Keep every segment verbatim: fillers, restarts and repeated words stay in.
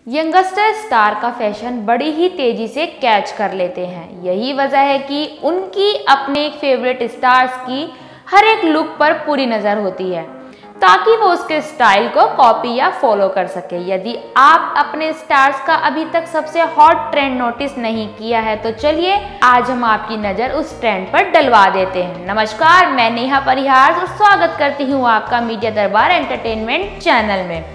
Youngster star का fashion बड़ी ही तेजी से कैच कर लेते हैं। यही वजह है कि उनकी अपने फेवरेट स्टार्स की हर एक लुक पर पूरी नज़र होती है ताकि वो उसके स्टाइल को कॉपी या फॉलो कर सके। यदि आप अपने स्टार्स का अभी तक सबसे हॉट ट्रेंड नोटिस नहीं किया है तो चलिए आज हम आपकी नज़र उस ट्रेंड पर डलवा देते हैं। नमस्कार, मैं नेहा परिहार और स्वागत करती हूँ आपका मीडिया दरबार एंटरटेनमेंट चैनल में।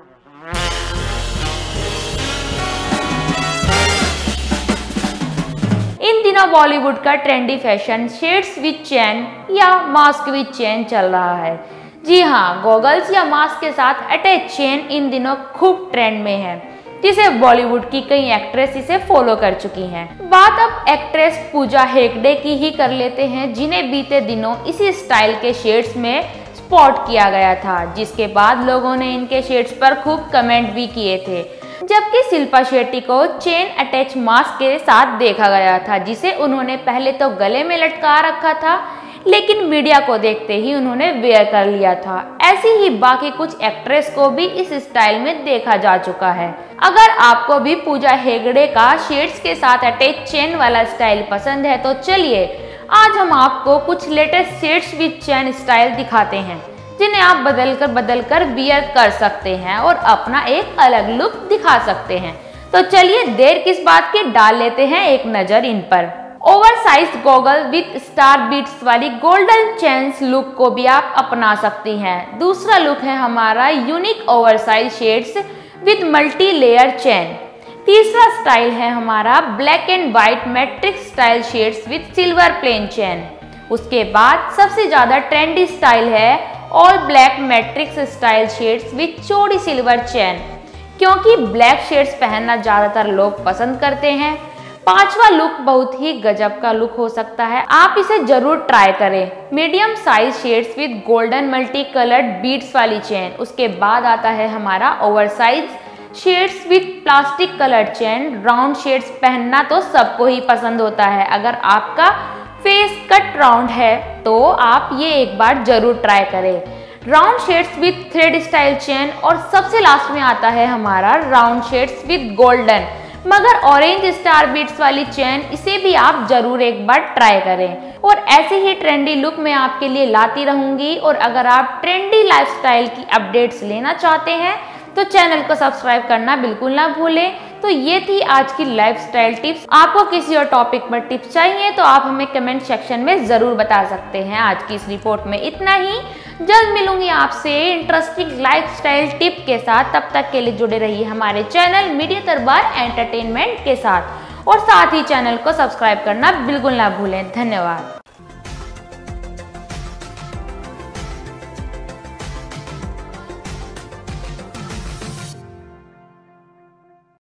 इन दिनों बॉलीवुड का trendy fashion shades with chain या मास्क विद चेन चल रहा है। जी हाँ, गॉगल्स या मास्क के साथ अटैच चेन इन दिनों खूब ट्रेंड में है, जिसे बॉलीवुड की कई एक्ट्रेस इसे फॉलो कर चुकी हैं। बात अब एक्ट्रेस पूजा हेगड़े की ही कर लेते हैं, जिन्हें बीते दिनों इसी स्टाइल के शेड्स में स्पॉट किया गया था, जिसके बाद लोगों ने इनके शेड्स पर खूब कमेंट भी किए थे। जबकि शिल्पा शेट्टी को चेन अटैच मास्क के साथ देखा गया था, जिसे उन्होंने पहले तो गले में लटका रखा था, लेकिन मीडिया को देखते ही उन्होंने वेयर कर लिया था। ऐसी ही बाकी कुछ एक्ट्रेस को भी इस स्टाइल में देखा जा चुका है। अगर आपको भी पूजा हेगड़े का शेड्स के साथ अटैच चेन वाला स्टाइल पसंद है तो चलिए आज हम आपको कुछ latest shades with chain style दिखाते हैं, जिन्हें आप बदल कर बदल कर वियर कर सकते हैं और अपना एक अलग लुक दिखा सकते हैं। तो चलिए देर किस बात की, डाल लेते हैं एक नजर इन पर। Oversized goggle with star beads वाली गोल्डन चेन्स लुक को भी आप अपना सकती हैं। दूसरा लुक है हमारा unique oversize shades with multi layer chain. तीसरा स्टाइल है हमारा black and white matrix style shades with silver plain chain. उसके बाद सबसे ज्यादा ट्रेंडी स्टाइल है all black matrix style shades with चौड़ी सिल्वर चेन, क्योंकि ब्लैक शेड्स पहनना ज्यादातर लोग पसंद करते हैं। पांचवा लुक बहुत ही गजब का लुक हो सकता है, आप इसे जरूर ट्राई करें। Medium size shades with golden multi coloured beads वाली चेन। उसके बाद आता है हमारा oversize shades with plastic coloured chain. Round shades पहनना तो सबको ही पसंद होता है। अगर आपका फेस कट राउंड है तो आप ये एक बार जरूर ट्राई करें। Round shades with thread style chain. और सबसे लास्ट में आता है हमारा राउंड शेड्स विद गोल्डन मगर ऑरेंज स्टार बीट्स वाली चेन। इसे भी आप जरूर एक बार ट्राई करें। और ऐसे ही ट्रेंडी लुक मैं आपके लिए लाती रहूंगी। और अगर आप ट्रेंडी लाइफस्टाइल की अपडेट्स लेना चाहते हैं तो चैनल को सब्सक्राइब करना बिल्कुल ना भूलें। तो ये थी आज की लाइफस्टाइल टिप्स। आपको किसी और टॉपिक पर टिप्स चाहिए तो आप हमें कमेंट सेक्शन में जरूर बता सकते हैं। आज की इस रिपोर्ट में इतना ही। जल्द मिलूंगी आपसे इंटरेस्टिंग लाइफस्टाइल टिप के साथ। तब तक के लिए जुड़े रहिए हमारे चैनल मीडिया दरबार एंटरटेनमेंट के साथ और साथ ही चैनल को सब्सक्राइब करना बिल्कुल ना भूलें। धन्यवाद।